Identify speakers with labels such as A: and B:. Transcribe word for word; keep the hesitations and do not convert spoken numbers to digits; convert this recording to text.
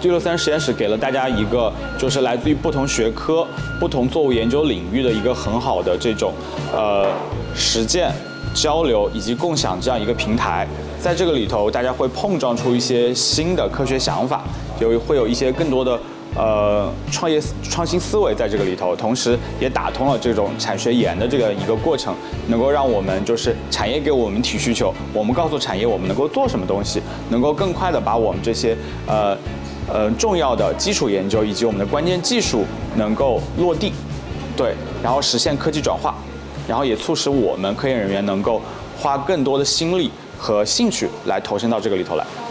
A: G 六三实验室给了大家一个就是来自于不同学科、不同作物研究领域的一个很好的这种呃实践、交流以及共享这样一个平台。在这个里头，大家会碰撞出一些新的科学想法，有会有一些更多的。 呃，创业创新思维在这个里头，同时也打通了这种产学研的这个一个过程，能够让我们就是产业给我们提需求，我们告诉产业我们能够做什么东西，能够更快的把我们这些呃呃重要的基础研究以及我们的关键技术能够落地，对，然后实现科技转化，然后也促使我们科研人员能够花更多的心力和兴趣来投身到这个里头来。